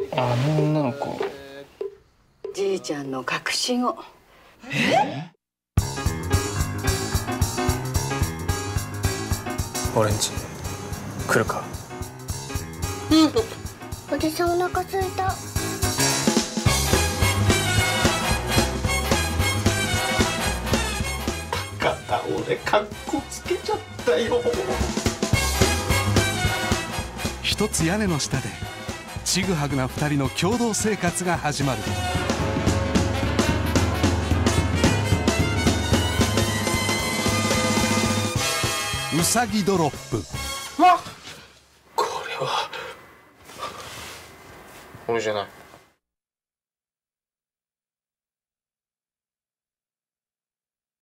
あの女の子。 じいちゃんの隠し子。 俺んち来るか？ おじさんお腹空いた。 俺カッコつけちゃったよ。 一つ屋根の下でちぐはぐな2人の共同生活が始まる。うさぎドロップ。 これは俺じゃない。